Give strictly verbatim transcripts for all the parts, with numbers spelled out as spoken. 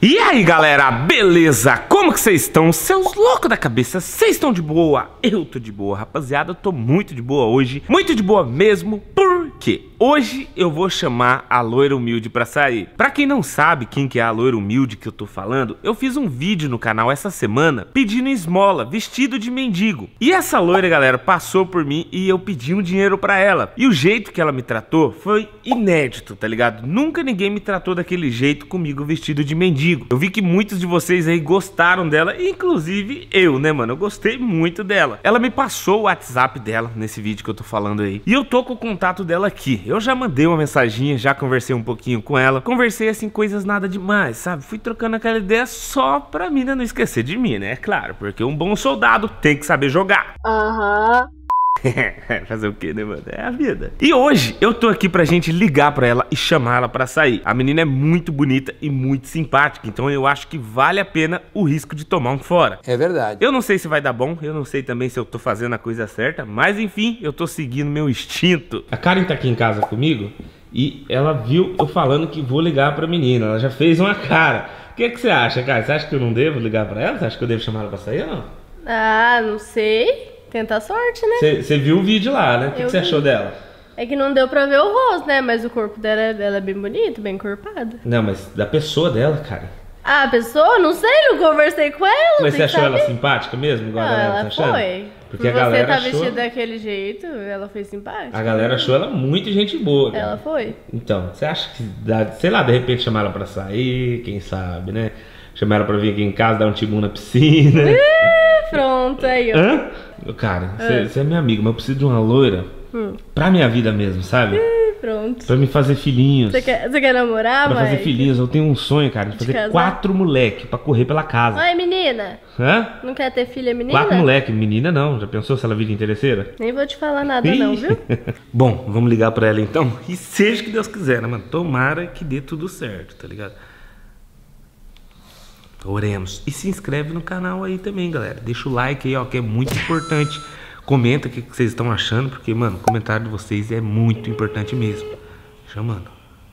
E aí galera, beleza? Como que vocês estão? Seus loucos da cabeça, vocês estão de boa? Eu tô de boa, rapaziada, eu tô muito de boa hoje. Muito de boa mesmo, por quê? Hoje eu vou chamar a loira humilde pra sair. Pra quem não sabe quem que é a loira humilde que eu tô falando, eu fiz um vídeo no canal essa semana pedindo esmola, vestido de mendigo. E essa loira, galera, passou por mim e eu pedi um dinheiro pra ela. E o jeito que ela me tratou foi inédito, tá ligado? Nunca ninguém me tratou daquele jeito comigo vestido de mendigo. Eu vi que muitos de vocês aí gostaram dela, inclusive eu, né, mano? Eu gostei muito dela. Ela me passou o WhatsApp dela nesse vídeo que eu tô falando aí. E eu tô com o contato dela aqui. Eu já mandei uma mensaginha, já conversei um pouquinho com ela. Conversei assim, coisas nada demais, sabe? Fui trocando aquela ideia só pra mina não esquecer de mim, né? Claro, porque um bom soldado tem que saber jogar. Aham. Uhum. Fazer o que, né, mano? É a vida. E hoje eu tô aqui pra gente ligar pra ela e chamar ela pra sair. A menina é muito bonita e muito simpática, então eu acho que vale a pena o risco de tomar um fora. É verdade. Eu não sei se vai dar bom, eu não sei também se eu tô fazendo a coisa certa, mas enfim, eu tô seguindo meu instinto. A Karen tá aqui em casa comigo e ela viu eu falando que vou ligar pra menina. Ela já fez uma cara. O que é que você acha, cara? Você acha que eu não devo ligar pra ela? Você acha que eu devo chamar ela pra sair ou não? Ah, não sei. Tenta a sorte, né? Você viu o vídeo lá, né? O que você achou dela? É que não deu pra ver o rosto, né? Mas o corpo dela, ela é bem bonito, bem encorpado. Não, mas da pessoa dela, cara. Ah, a pessoa? Não sei, não conversei com ela. Mas você achou ela simpática mesmo? Igual não, a galera ela tá achando? foi. Porque Por a galera você tá achou... vestida daquele jeito, ela foi simpática. A galera achou ela muito gente boa, cara. Ela foi. Então, você acha que dá, sei lá, de repente chamar ela pra sair, quem sabe, né? Chamar ela pra vir aqui em casa, dar um tibum na piscina. Pronto, aí, ó. Hã? Cara, você é meu amigo, mas eu preciso de uma loira hum. pra minha vida mesmo, sabe? Ih, pronto. Pra me fazer filhinhos. Você quer, quer namorar, Pra mãe? fazer filhinhos, eu tenho um sonho, cara, de fazer de quatro moleque pra correr pela casa. Oi, menina. Hã? Não quer ter filha, menina? Quatro moleque, menina não. Já pensou se ela vira interesseira? Nem vou te falar nada não, viu? Bom, vamos ligar pra ela então. E seja o que Deus quiser, né, mano? Tomara que dê tudo certo, tá ligado? Oremos. E se inscreve no canal aí também, galera. Deixa o like aí, ó, que é muito importante. Comenta o que vocês estão achando, porque, mano, o comentário de vocês é muito importante mesmo. Chamando.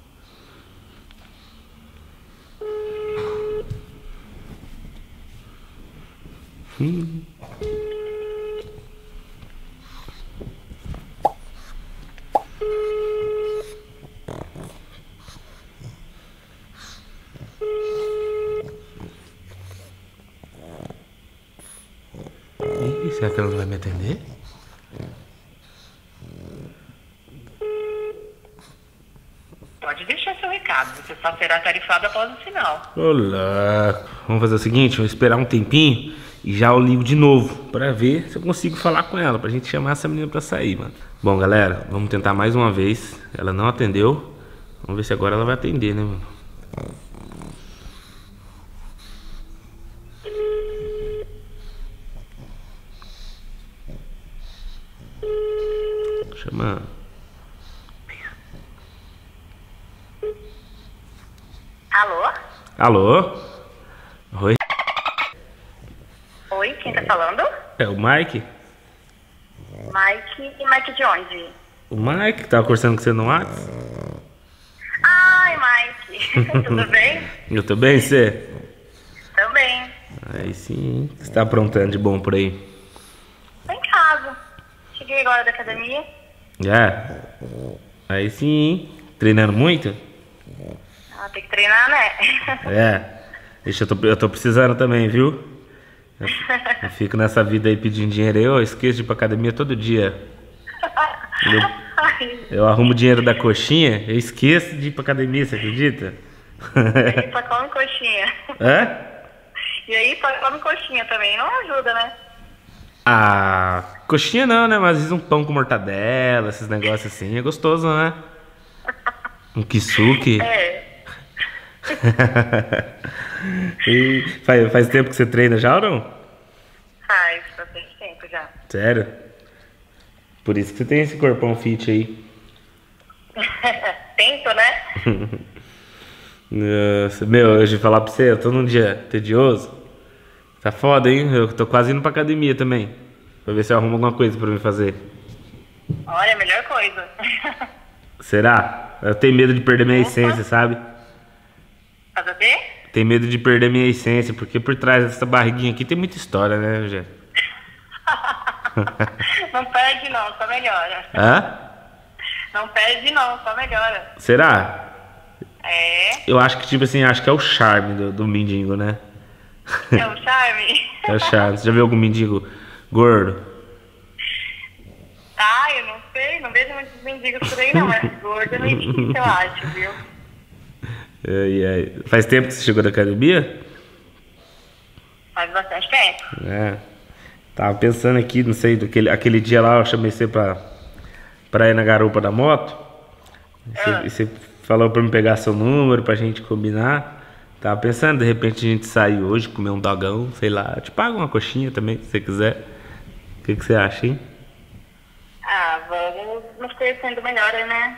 Hum. Ih, será que ela não vai me atender? Pode deixar seu recado, você só será tarifado após o sinal. Olá, vamos fazer o seguinte, vou esperar um tempinho e já eu ligo de novo pra ver se eu consigo falar com ela, pra gente chamar essa menina pra sair, mano. Bom, galera, vamos tentar mais uma vez. Ela não atendeu, vamos ver se agora ela vai atender, né, mano? Chamando. Alô? Alô? Oi? Oi, quem tá falando? É o Mike? Mike. E Mike de onde? O Mike que tava conversando com você no WhatsApp? Ai, Mike. Tudo bem? Eu tô bem, você? Também. Aí sim. O que você tá aprontando de bom por aí? Tô em casa. Cheguei agora da academia. É? Aí sim. Treinando muito? Ah, tem que treinar, né? É. Deixa, eu tô, eu tô precisando também, viu? Eu, eu fico nessa vida aí pedindo dinheiro aí, eu esqueço de ir pra academia todo dia. Eu, eu arrumo o dinheiro da coxinha, eu esqueço de ir pra academia, você acredita? E aí só come coxinha. É? E aí só come coxinha também, não ajuda, né? Ah, coxinha não, né? Mas às vezes um pão com mortadela, esses negócios assim, é gostoso, né? Um kisuke. É. E faz, faz tempo que você treina já ou não? Faz bastante tempo já. Sério? Por isso que você tem esse corpão fit aí. Tento, né? Nossa, meu, hoje falar pra você, eu tô num dia tedioso. Tá foda, hein? Eu tô quase indo pra academia também. Pra ver se eu arrumo alguma coisa pra me fazer. Olha, a melhor coisa. Será? Eu tenho medo de perder minha Opa. essência, sabe? Fazer o quê? Tem medo de perder minha essência, porque por trás dessa barriguinha aqui tem muita história, né, Rogério? Não perde não, só melhora. Hã? Não perde não, só melhora. Será? É, Eu acho que, tipo assim, acho que é o charme do, do mendigo, né? é o charme. É o charme. Você já viu algum mendigo gordo? Ah, eu não sei, não vejo muitos mendigos por aí não, mas gordo é meio difícil, eu acho, viu? Ai, ai. Faz tempo que você chegou da academia? Faz bastante tempo. É. Tava pensando aqui, não sei, daquele, aquele dia lá eu chamei você pra, pra ir na garupa da moto. E você, Ah. e você falou pra me pegar seu número, pra gente combinar. Tava pensando, de repente a gente sair hoje, comer um dogão, sei lá. Eu te pago uma coxinha também, se você quiser. O que, que você acha, hein? Ah, vamos nos conhecendo melhor, né?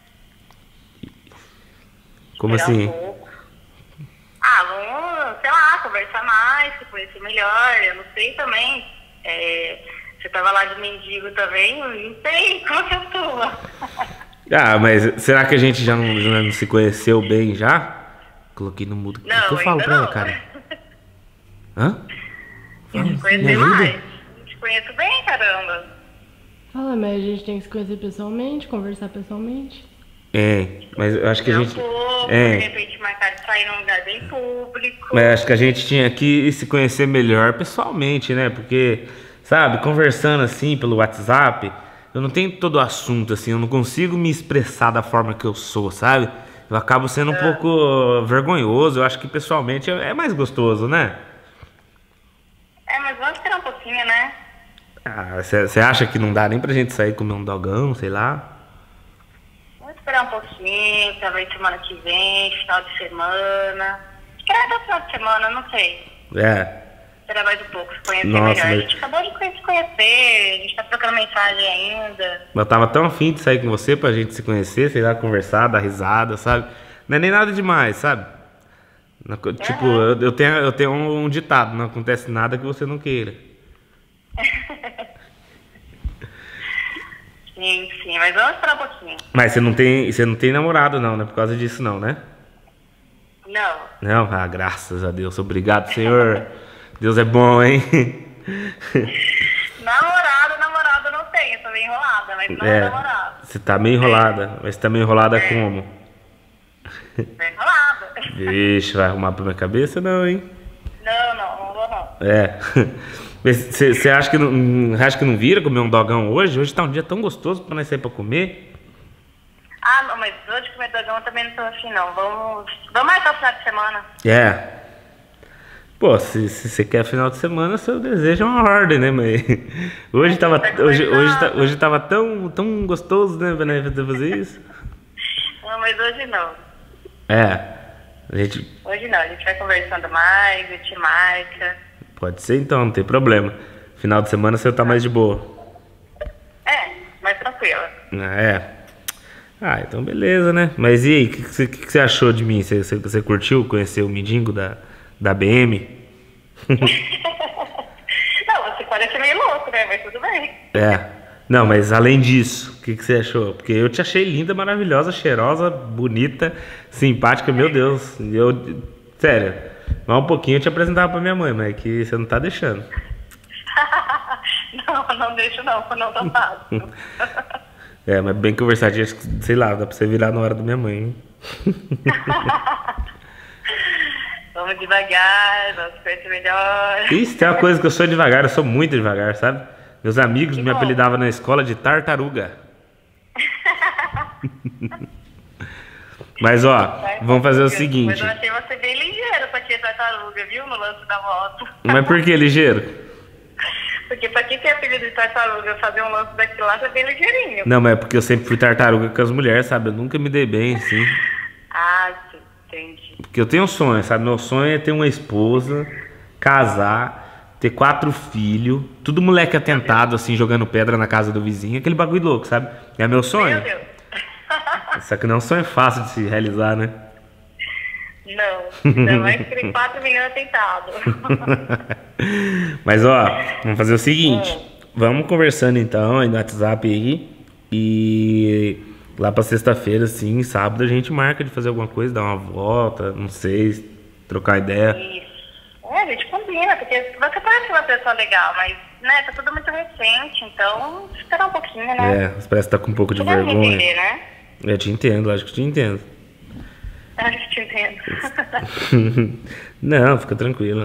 Como Esperar assim? um pouco. Ah, vamos, sei lá, conversar mais, se conhecer melhor. Eu não sei também. É, você tava lá de mendigo também, eu não sei qual que é a tua. Ah, mas será que a gente já não, já não se conheceu bem já? Coloquei no mudo. O que Não, que eu falo ainda pra ela, não. cara? Hã? Tem que Me conhecer ajuda? mais. Eu te conheço bem, caramba. Fala, mas a gente tem que se conhecer pessoalmente, conversar pessoalmente. É, mas eu acho que a Um gente. pouco, de É, repente marcar de sair num lugar bem público. mas acho que a gente tinha que se conhecer melhor pessoalmente, né? Porque, sabe, conversando assim pelo WhatsApp, eu não tenho todo o assunto, assim, eu não consigo me expressar da forma que eu sou, sabe? Eu acabo sendo um pouco vergonhoso, eu acho que pessoalmente é é mais gostoso, né? É, mas vamos esperar um pouquinho, né? Ah, você acha que não dá nem pra gente sair comer um dogão, sei lá? Vamos esperar um pouquinho, talvez semana que vem, final de semana. Acho que era até final de semana, não sei. É. Esperar mais um pouco, se conhecer Nossa, melhor. mas- A gente acabou de se conhecer, a gente tá trocando mensagem ainda. Eu tava tão afim de sair com você pra gente se conhecer, sei lá, conversar, dar risada, sabe? Não é nem nada demais, sabe? Não co- Tipo, eu, eu tenho, eu tenho um, um ditado, não acontece nada que você não queira. Sim, sim, mas vamos esperar um pouquinho. Mas você não tem, você não tem namorado não, né? Por causa disso não, né? Não. Não? Ah, graças a Deus. Obrigado, Senhor. Deus é bom, hein? Namorado, namorado eu não tenho, eu tô meio enrolada, mas não é É, namorado. você tá meio enrolada. Mas você tá meio enrolada como? Tô enrolada. Vixe, vai arrumar pra minha cabeça não, hein? Não, não, não vou não. É. Você acha que não, acha que não vira comer um dogão hoje? Hoje tá um dia tão gostoso pra nós sair pra comer. Ah, não, mas hoje comer dogão eu também não tô assim não. Vamos, vamos marcar o final de semana. É. Pô, se você quer final de semana, seu desejo é uma ordem, né, mãe? Hoje tava, hoje, hoje, tá- hoje tava tão, tão gostoso, né, pra nós fazer isso. Não, mas hoje não. É. A gente Hoje não, a gente vai conversando mais, a gente marca. pode ser então, não tem problema. Final de semana você tá mais de boa. É, mais tranquila. Ah, é. Ah, então beleza, né? Mas e aí, o que você que que você achou de mim? Você, você, você curtiu conhecer o mendigo da, da B M? Não, você parece meio louco, né? Mas tudo bem. É. Não, mas além disso, o que, que você achou? Porque eu te achei linda, maravilhosa, cheirosa, bonita, simpática, meu Deus. Eu, sério, mais um pouquinho eu te apresentava pra minha mãe, mas é que você não tá deixando. Não, não deixo não, não tô fácil. É, mas bem conversadinha, acho que, sei lá, dá pra você virar na hora da minha mãe, hein? Vamos devagar, vamos conhecer melhor. Isso, tem uma coisa que eu sou devagar, eu sou muito devagar, sabe? Meus amigos Que me bom. apelidavam na escola de tartaruga. Mas ó, vamos fazer o Mas seguinte. eu achei você bem ligeiro pra ter tartaruga, viu? No lance da moto. Mas por que ligeiro? Porque pra quem tem apelido de tartaruga, fazer um lance daquilo lá, você é bem ligeirinho. Não, mas é porque eu sempre fui tartaruga com as mulheres, sabe? Eu nunca me dei bem, assim. Ah, sim, entendi. Porque eu tenho um sonho, sabe? Meu sonho é ter uma esposa, casar, ter quatro filhos, tudo moleque atentado, assim, jogando pedra na casa do vizinho, aquele bagulho louco, sabe? É meu sonho. Meu Deus. Só que não é um sonho fácil de se realizar, né? Não, ainda mais que tem quatro meninas tentados. Mas ó, vamos fazer o seguinte. Vamos conversando então aí no WhatsApp aí. E lá pra sexta-feira, assim, sábado, a gente marca de fazer alguma coisa, dar uma volta, não sei. trocar ideia. Isso. É, a gente combina, porque você parece uma pessoa legal, mas, né, tá tudo muito recente, então esperar um pouquinho, né? É, parece que tá com um pouco de Você deve me vergonha. entender, né? Eu te entendo, acho que te entendo. Acho que te entendo. Não, fica tranquila.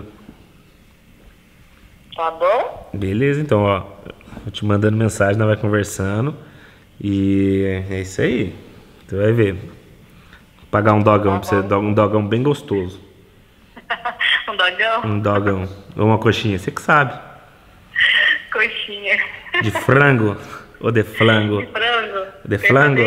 Tá bom? Beleza, então, ó. Eu te mandando mensagem, nós vai conversando. E é isso aí. Você vai ver. Vou pagar um dogão pra você, um dogão bem gostoso. Um dogão? Um dogão. Ou uma coxinha, você que sabe. Coxinha. De frango ou de flango? De frango. De flango?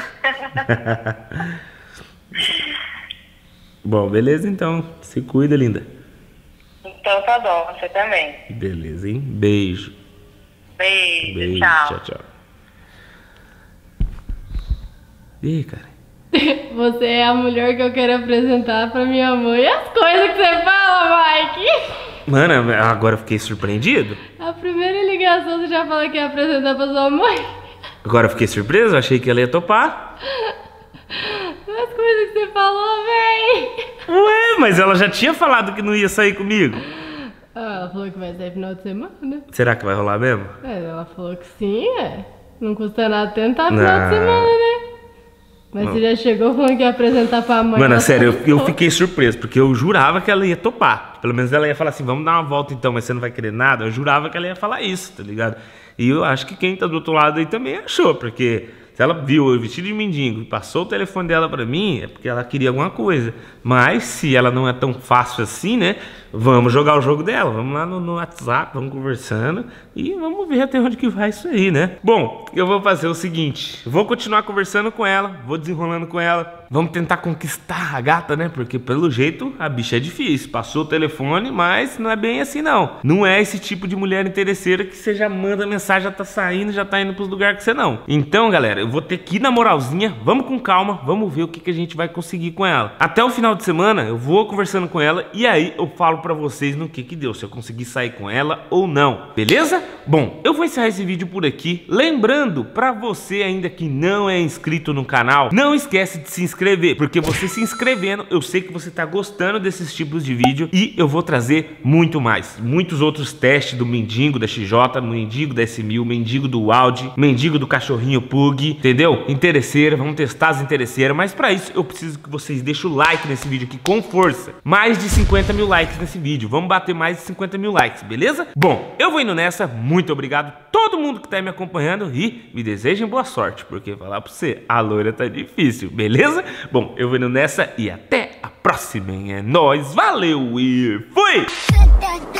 Bom, beleza então. Se cuida, linda. Então tá bom, você também. Beleza, hein? Beijo. Beijo, Beijo. tchau. Tchau, tchau. E aí, cara? Você é a mulher que eu quero apresentar pra minha mãe. E as coisas que você fala, Mike? Mano, agora eu fiquei surpreendido. A primeira ligação você já falou que ia apresentar pra sua mãe. Agora eu fiquei surpreso, eu achei que ela ia topar. As coisas que você falou, véi. Ué, mas ela já tinha falado que não ia sair comigo. Ah, ela falou que vai sair final de semana. Será que vai rolar mesmo? É, ela falou que sim, é. Não custa nada tentar final Não. de semana, né? Mas você já chegou falando que ia apresentar pra mãe. Mano, ela sério, eu, eu topou. fiquei surpreso, porque eu jurava que ela ia topar. Pelo menos ela ia falar assim, vamos dar uma volta então, mas você não vai querer nada. Eu jurava que ela ia falar isso, tá ligado? E eu acho que quem tá do outro lado aí também achou, porque se ela viu eu vestido de mendigo e passou o telefone dela pra mim, é porque ela queria alguma coisa. Mas se ela não é tão fácil assim, né? Vamos jogar o jogo dela, vamos lá no, no WhatsApp, vamos conversando e vamos ver até onde que vai isso aí, né? Bom, eu vou fazer o seguinte, vou continuar conversando com ela, vou desenrolando com ela, vamos tentar conquistar a gata, né? Porque pelo jeito a bicha é difícil, passou o telefone, mas não é bem assim não. Não é esse tipo de mulher interesseira que você já manda mensagem, já tá saindo, já tá indo pros lugares que você não. Então, galera, eu vou ter que ir na moralzinha, vamos com calma, vamos ver o que, que a gente vai conseguir com ela. Até o final de semana eu vou conversando com ela e aí eu falo pra vocês no que que deu, se eu conseguir sair com ela ou não, beleza? Bom, eu vou encerrar esse vídeo por aqui, lembrando pra você ainda que não é inscrito no canal, não esquece de se inscrever, porque você se inscrevendo, eu sei que você tá gostando desses tipos de vídeo e eu vou trazer muito mais, muitos outros testes do mendigo da X J, mendigo da S mil, mendigo do Audi, mendigo do cachorrinho Pug, entendeu? Interesseira, vamos testar as interesseiras, mas pra isso eu preciso que vocês deixem o like nesse vídeo aqui com força, mais de cinquenta mil likes nesse vídeo, vamos bater mais de cinquenta mil likes, beleza? Bom, eu vou indo nessa, muito obrigado a todo mundo que tá me acompanhando e me desejem boa sorte, porque falar pra você, a loira tá difícil, beleza? Bom, eu vou indo nessa e até a próxima, hein? É nóis, valeu e fui!